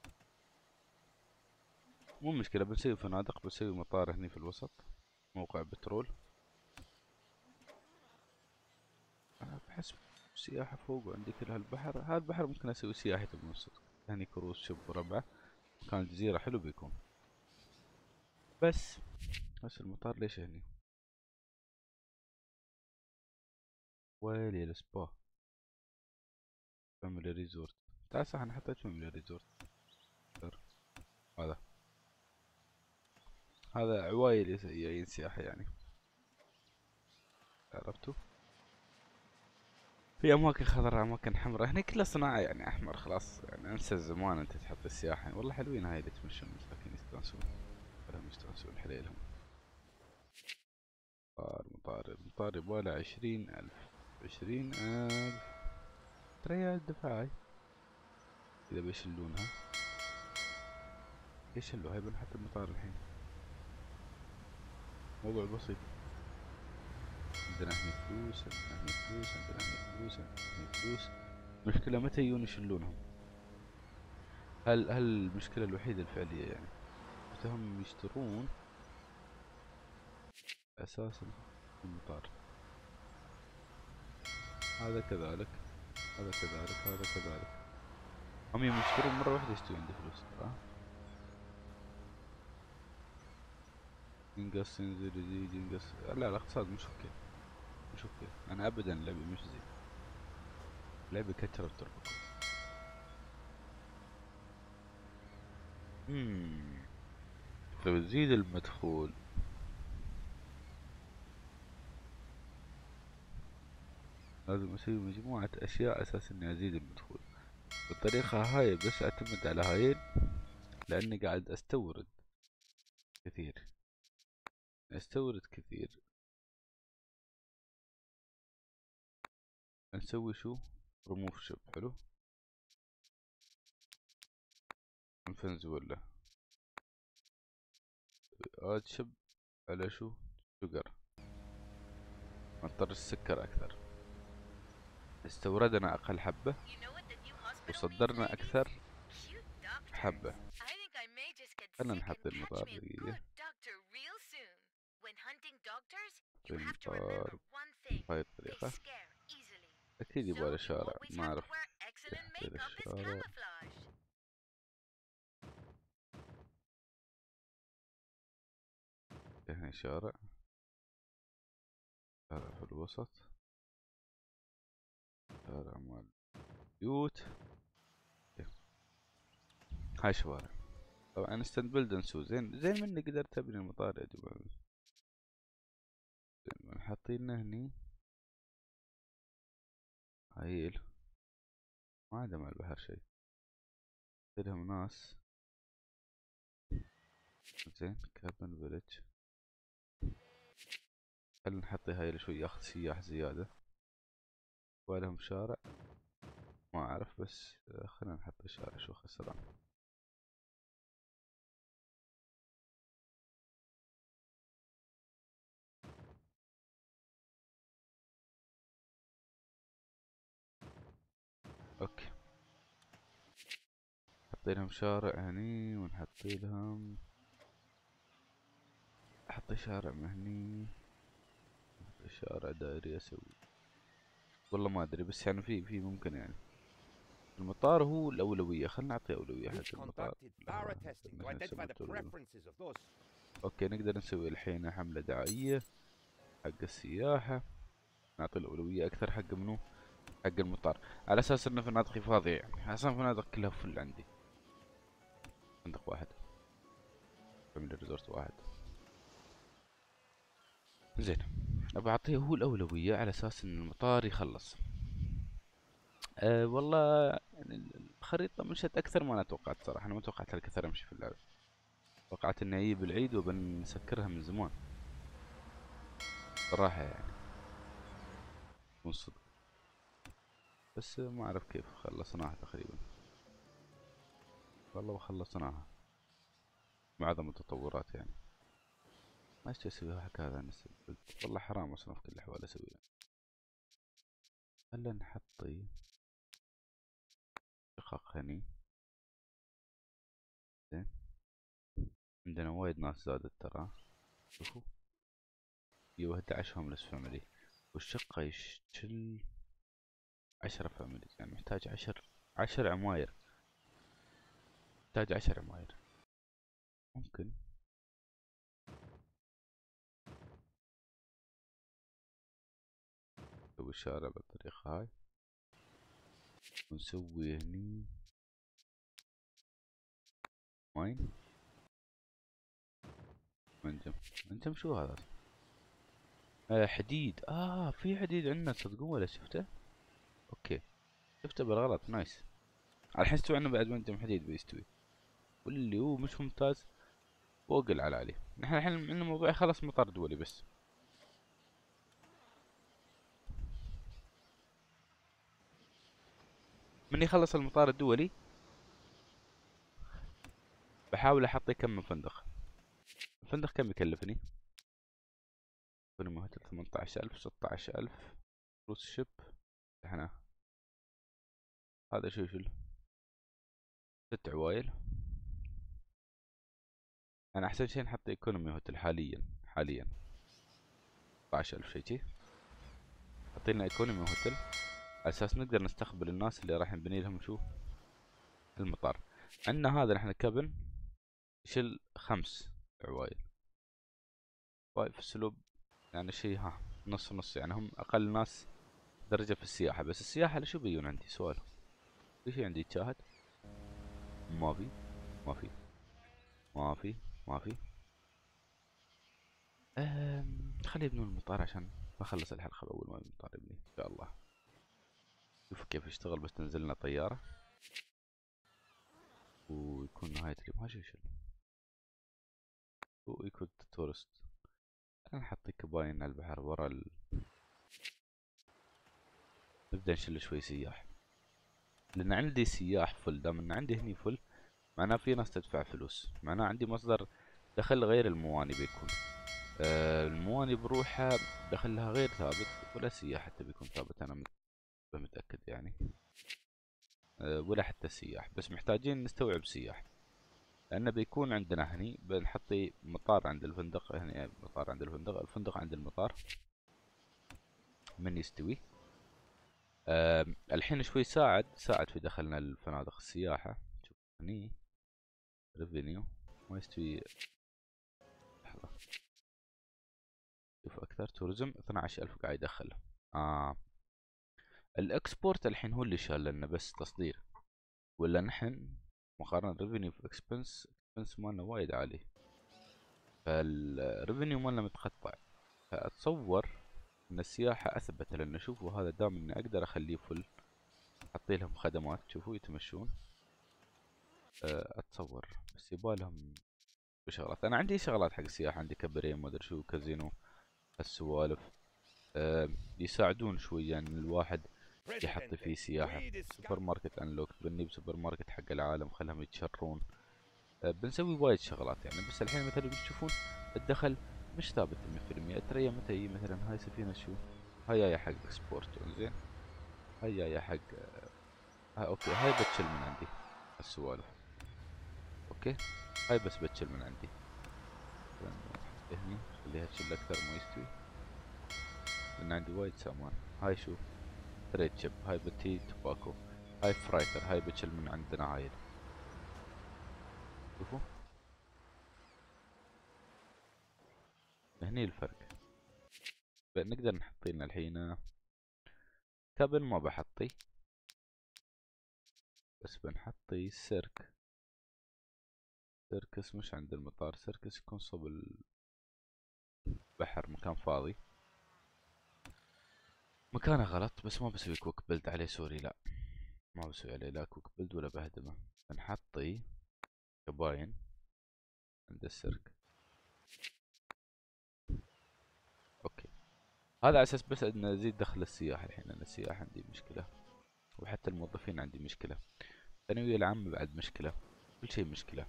مو مشكلة بنسوي فنادق. بنسوي مطار هني في الوسط. موقع بترول. بحسب سياحة فوق وعندي كل هالبحر. هذا البحر ممكن اسوي سياحة بالمنصف. هني كروز شب وربعه. مكان الجزيرة حلو بيكون. بس المطار ليش هني؟ ويلي السبا. فاميلي ريزورت. تعال صح انا حطيت فاميلي ريزورت. هذا عوايل جايين سياحة يعني. عرفتوا؟ في اماكن خضراء اماكن حمراء. هنا كلها صناعة يعني احمر. خلاص يعني انسى الزمان انت تحط السياحة. والله حلوين هاي اللي يتمشون مساكين يستانسون. ولا يستانسون حليلهم. مطار يباله 20,000. 20,000 ريال دفاعي. اذا بيشلونها يشلوا. هاي بنحط المطار الحين. موضوع بسيط. عندنا هني فلوس. عندنا هني فلوس. عندنا هني فلوس. عندنا هني فلوس. المشكلة متى يجون يشلونهم؟ هل المشكلة الوحيدة الفعلية يعني متى هم يشترون أساسا المطار. هذا كذلك. هذا كذلك. هذا كذلك. هم يوم يشترون مرة واحدة يشترون عندي فلوس. ينقص ينزل يزيد ينقص. لا الاقتصاد مش اوكي. مش اوكي. انا ابدا لعبي مش زين. لعبي كتر بتربكم. لو تزيد المدخول لازم اسوي مجموعة اشياء اساس اني ازيد المدخول. بالطريقة هاي بس اعتمد على هايين لاني قاعد استورد كثير. نسوي شو؟ ريموف شب. حلو. فنزويلا. اد شب على شو؟ شجر. نضطر السكر اكثر. استوردنا اقل حبة وصدرنا اكثر حبة. خلنا نحط المطار دقيقة. المطار بهاي الطريقة. اكيد يبغى شارع. ما اعرف كيف حطيت الشارع. هنا شارع في الوسط. شارع مال بيوت. هاي شوارع. طبعا استنبل دنسو. زين مني قدرت ابني المطار يا جماعة. زين حاطينه هني. هايل. ما عدا مع البحر شي. لهم ناس. زين كابن فيلج. خلينا نحطي هاي شوي ياخذ سياح زيادة. ولهم شارع. ما اعرف بس خلينا نحط شارع. شو خسران. نحط لهم شارع هني ونحط لهم، احط شارع مهني، احط شارع دائري اسوي، والله ما ادري، بس يعني في ممكن يعني. المطار هو الاولوية، خلنا نعطي اولوية We حق المطار. conducted thorough testing to identify the preferences of those. اوكي نقدر نسوي الحين حملة دعائية حق السياحة، نعطي الأولوية أكثر حق منو؟ حق المطار، على أساس إن فنادقي فاضية، يعني أصلا الفنادق كلها فل عندي. فندق واحد، فاميلي ريزورت واحد. زين، أبى أعطيه هو الأولوية على أساس إن المطار يخلص. والله يعني الخريطة مشت أكثر ما أنا توقعت صراحة، أنا ما توقعت هالكثر أمشي في اللعبة. توقعت إني أجيب العيد وبنسكرها من زمان صراحة يعني، من صدق. بس ما أعرف كيف خلصناها تقريبا، والله وخلصناها معظم التطورات يعني. ما اشتي اسويها حق هذا نسل، والله حرام اصلا في كل الاحوال اسويها. خلنا نحطي شقق هني. زين، عندنا وايد ناس زادت ترى، شوفوا في 11 هوملس فاميلي، والشقة يشتل 10 فاميلي، يعني محتاج 10 عماير، محتاج 10 عماير. ممكن نسوي الشارع بالطريقة هاي، ونسوي هني وين منجم شو هذا؟ حديد، في حديد عندنا تصدقون ولا شفته؟ اوكي شفته بالغلط، نايس. الحين استوى عندنا بعد منجم حديد بيستوي، واللي هو مش ممتاز فوق العلالي. نحن الحين عندنا موضوع خلص مطار دولي بس. من يخلص المطار الدولي بحاول احط كم من فندق. الفندق كم يكلفني؟ كل مهتل 18000 16000 كروز شيب. احنا هذا شو 6 عوايل. انا احسن شي نحط ايكونومي هوتل حاليا 16000 شي جي. حطينا ايكونومي هوتل على اساس نقدر نستقبل الناس اللي راح نبني لهم شو المطار. عندنا هذا نحن كابن يشيل 5 عوايل، واقف السلوب يعني شي نص نص، يعني هم اقل ناس درجة في السياحة. بس السياحة لشو بيجون عندي؟ سؤال، في شي عندي يتشاهد؟ ما في ما في ما في ما في. خلي يبنون المطار عشان بخلص الحلقة بأول ما المطار يبني إن شاء الله. شوف كيف يشتغل، بس تنزلنا طيارة ويكون نهاية اليوم. هاشي شو ويكون تورست. أنا نحط كباين على البحر ورا نبدأ نشيل شوي سياح، لأن عندي سياح فل. دام إن عندي هني فل معناه في ناس تدفع فلوس، معناه عندي مصدر دخل غير المواني بيكون. المواني بروحها دخلها غير ثابت، ولا السياح حتى بيكون ثابت، أنا متأكد يعني. ولا حتى السياح، بس محتاجين نستوعب سياح، لأنه بيكون عندنا هني بنحطي مطار عند الفندق هني، مطار عند الفندق، الفندق عند المطار من يستوي. الحين شوي ساعد في دخلنا الفنادق السياحة. شوف هني ريفينيو ما يستوي. لحظة شوف أكثر توريزم 12000 قاعد يدخل. الإكسبورت الحين هو اللي شال لنا بس تصدير، ولا نحن مقارنة ريفينيو في اكسبنس مالنا وايد عالي، فالريفينيو مالنا متقطع. فأتصور ان السياحة اثبت، لان شوفوا هذا دام اني اقدر اخليه فل، اعطي لهم خدمات شوفوا يتمشون. اتصور بس يبالهم بشغلات. انا عندي شغلات حق السياحة، عندي كبريه ما ادري شو كازينو، هالسوالف يساعدون شوي يعني الواحد يحط فيه سياحة. سوبر ماركت انلوك، بني بسوبر ماركت حق العالم خلهم يتشرون. بنسوي وايد شغلات يعني. بس الحين مثلا بتشوفون الدخل مش ثابت 100%. ترى متى يجي مثلا هاي سفينة شو هاي جاية حق اكسبورت، زين هاي جاية حق اوكي هاي بتشل من عندي السوالف. اوكي هاي بس بتشل من عندي. هني خليها تشل اكثر ما يستوي لان عندي وايد سامان. هاي شو تريد شيب، هاي بتي توباكو، هاي فرايتر، هاي بتشل من عندنا هاي. شوفوا هني الفرق. نقدر نحط لنا الحين كابن، ما بحطي بس بنحطي سيرك. سيركس مش عند المطار، سيركس يكون صوب البحر، مكان فاضي، مكانه غلط. بس ما بسوي كوك بيلد عليه، سوري لا ما بسوي عليه لا كوك بيلد ولا بهدمه. بنحطي كباين عند السيرك. اوكي هذا على اساس بس ان نزيد دخل السياح. الحين انا السياح عندي مشكلة، وحتى الموظفين عندي مشكلة، الثانوية العامة بعد مشكلة، كل شيء مشكلة،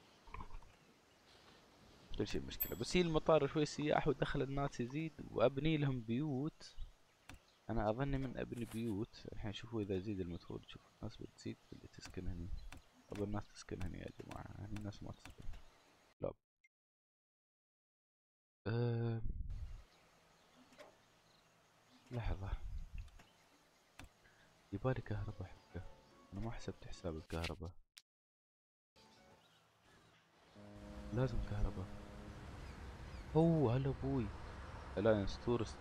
كل شيء مشكلة. بس هي المطار شوي سياح ودخل الناس يزيد وابني لهم بيوت. انا اظني من ابني بيوت الحين. شوفوا اذا يزيد المدخول، شوفوا الناس بتزيد اللي تسكن هني. طب الناس تسكن هني يا جماعة، هني الناس ما تسكن. لا أه... لحظة يبالي كهرباء حقه، انا ما حسبت حساب الكهرباء. لازم كهرباء. هلا ابوي الاينس تورست.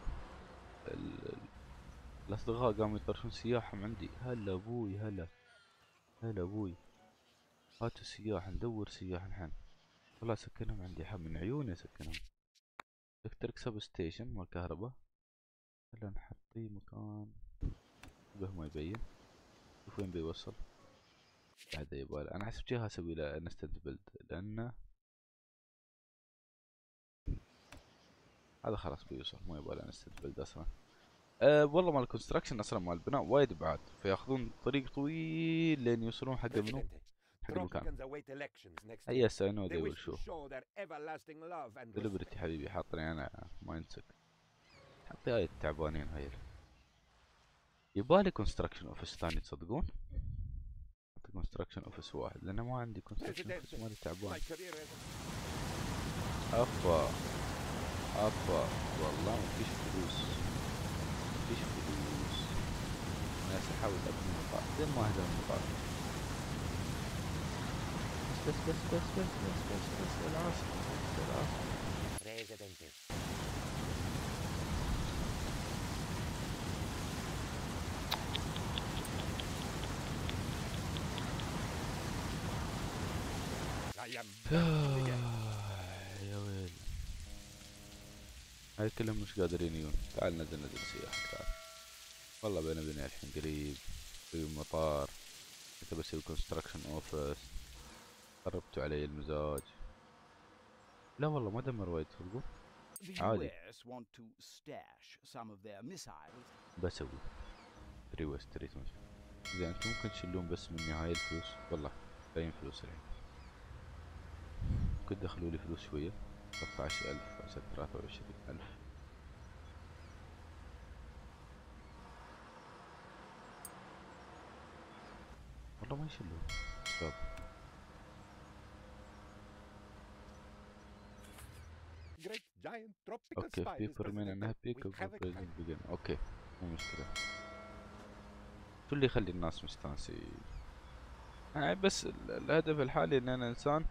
الاصدقاء قاموا يطرشون سياحهم عندي. هلا ابوي هلا ابوي. هاتوا سياح، ندور سياح الحين. والله سكنهم عندي من عيوني سكنهم. الكتريك سب ستيشن مال كهرباء. هلا نحطيه مكان به ما يبين. شوف وين بيوصل. بعد يبالي انا حسب جهة اسوي له انستنت بيلد، لانه هذا خلاص بيوصل، ما يبالي انستنت بيلد اصلا. والله مال الكونستراكشن اصلا مال البناء وايد بعاد، فياخذون طريق طويل لين يوصلون حق منو؟ حق المكان. Tropicans await elections next year. يس اي نو They ذي ويل wish to شو. show their everlasting love and دليبرتي respect. حبيبي حاطني انا ما ينسك. حطي هاي التعبانين هاي. يبالي كونستراكشن اوفيس ثاني تصدقون؟ حطي كونستراكشن اوفيس واحد لان ما عندي كونستراكشن اوفيس، مالي تعبان. My career as افا افا والله ما فيش فلوس، ما فيش فلوس. ناس احاول ابني مطار زين ما اهدى المطار. بس العاصمة العاصمة. Presidente. I am back again. يا ويل هاي كلهم مش قادرين يجون. تعال نزل سياح تعال. والله بيني الحين قريب بسوي مطار، كنت بسوي كونستراكشن اوفيس. خربتوا علي المزاج. لا والله ما دمر وايد تصدقون. The عادي US want to stash some of their missiles. بسوي ريوست تريتمنت. زين انتم ممكن تشيلون بس مني هاي الفلوس. والله باين فلوس الحين. ممكن تدخلوا لي فلوس شوية. 13000 هسه 23000. والله ما يشيلون شباب. Great giant tropical اوكي spiders. people remain Presidente. unhappy We have a cooperation begin. اوكي مو مشكلة. شو اللي يخلي الناس مستانسين؟ يعني بس الهدف الحالي ان انا انسان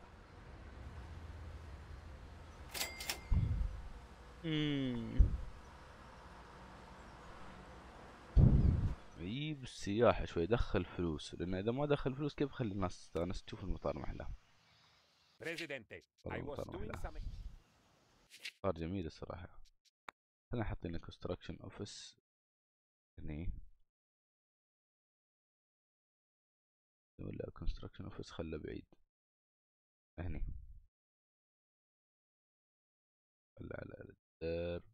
يجيب السياحة شوي، يدخل فلوس، لان اذا ما دخل فلوس كيف اخلي الناس تستانس تشوف المطار محلاه؟ Presidente. والله I was المطار doing محلاه. some. مطار جميل الصراحة. خلينا حاطين كونستراكشن اوفيس هني، ولا كونستراكشن اوفيس خله بعيد هني. خله على الدرب.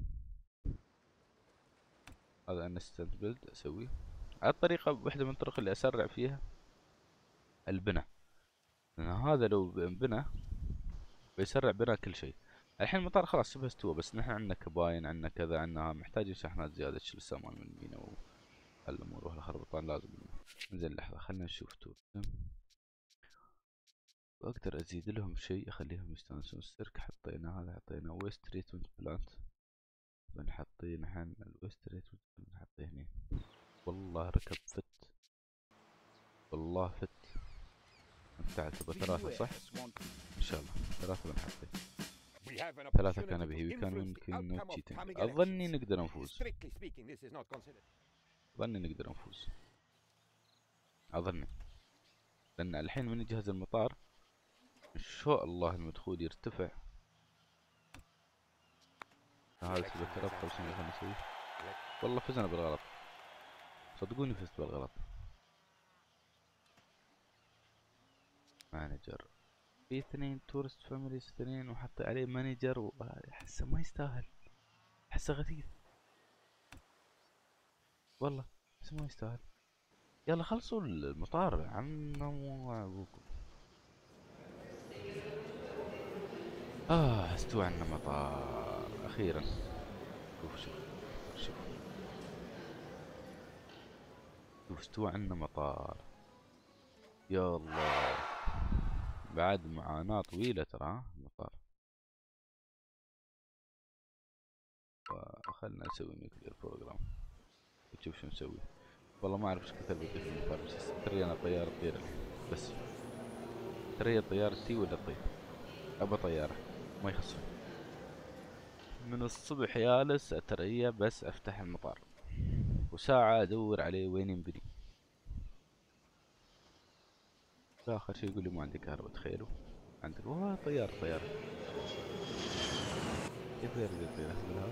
هذا انستنت بيلد اسويه. على الطريقة واحدة من الطرق اللي اسرع فيها البناء، لان هذا لو انبنى بيسرع بناء كل شيء. الحين المطار خلاص شبه استوى، بس نحن عندنا كباين، عندنا كذا، عندنا محتاجين شحنات زيادة تشيل السامان من المينا والامور والخربطان لازم. زين لحظة خلنا نشوف توريزم. واقدر ازيد لهم شيء اخليهم يستانسون. السيرك حطينا هذا، حطينا ويست تريتمنت بلانت، بنحطين حن الويست تريتمنت بنحطيه هني. والله ركب فت، والله فت. انت تبغى 3 صح؟ ان شاء الله 3 بنحطه. 3 كان به كان ممكن تشيتنج. اظني نقدر نفوز، اظني نقدر نفوز، اظني، لان الحين من يجهز المطار ان شاء الله المدخول يرتفع. هذا سبب ترى طيب شنو خلينا نسوي؟ والله فزنا بالغلط، صدقوني فزت بالغلط. مانجر في 2 تورست فاميليز 2 وحط عليه مانجر، واحسه ما يستاهل، احسه غثيث والله، احسه ما يستاهل. يلا خلصوا المطار عنا وابوكم. استوى عنا مطار اخيرا. شوف استوى عنا مطار، يا الله. بعد معاناة طويلة ترى المطار. خلنا نسوي نيوكلير بروجرام وتشوف شو نسوي. والله ما اعرف ايش كثر بدي في المطار، بس ترى انا طيارة تطير الحين. بس ترى طيارتي ولا تطير؟ ابى طيارة ما يخصني. من الصبح جالس اتريا بس افتح المطار، وساعة ادور عليه وين ينبني. اخر شي يقول لي ما عندي كهرباء. تخيلوا عندك طيارة كيف يرجع طيارة بالهواء؟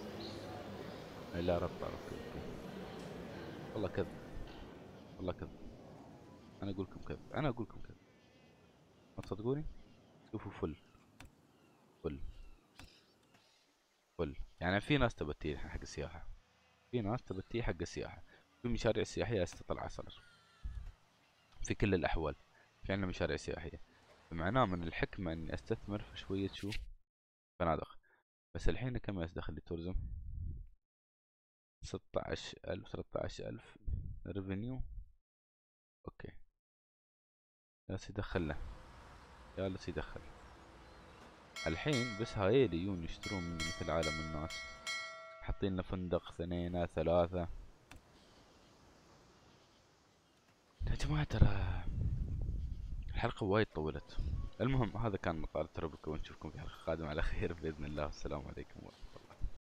لا ربط. اوكي والله كذب، والله كذب. انا اقول لكم كذب، ما تصدقوني؟ شوفوا فل يعني في ناس تبتيه حق السياحة، في ناس تبتيه حق السياحة، في مشاريع سياحية استطلع صار في كل الأحوال. في عندنا مشاريع سياحية، فمعناه من الحكمة إني أستثمر في شوية فنادق. بس الحين كم يدخل لي تورزم؟ 16,000 13,000 ريفينيو. أوكي جالس يدخل له، جالس يدخل الحين. بس هايل يجون يشترون مني مثل عالم الناس، حاطين لنا فندق 2 3. يا جماعة ترى الحلقة وايد طولت. المهم هذا كان مطار تربكة، ونشوفكم في حلقة قادمة على خير بإذن الله. والسلام عليكم ورحمة الله.